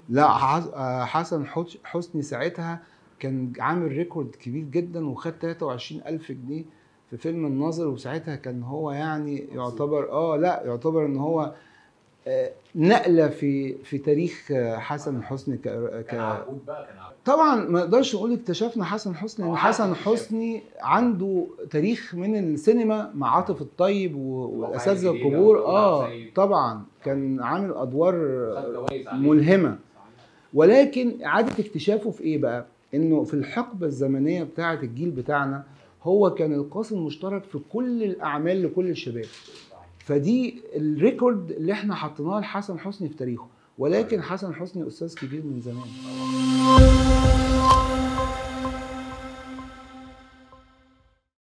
لا حسن حسني ساعتها كان عامل ريكورد كبير جدا، وخد 23,000 جنيه في فيلم الناظر، وساعتها كان هو يعني يعتبر لا يعتبر ان هو نقله في تاريخ حسن حسني كان عقود بقى، كان عقود. طبعا ما نقدرش نقول اكتشفنا حسن حسني، لان حسن حسني عنده تاريخ من السينما مع عاطف الطيب والاساتذه الكبار. طبعا كان عامل ادوار ملهمه، ولكن اعاده اكتشافه في ايه بقى؟ انه في الحقبه الزمنيه بتاعه الجيل بتاعنا هو كان القاسم المشترك في كل الاعمال لكل الشباب. فدي الريكورد اللي احنا حطيناه لحسن حسني في تاريخه، ولكن حسن حسني استاذ كبير من زمان.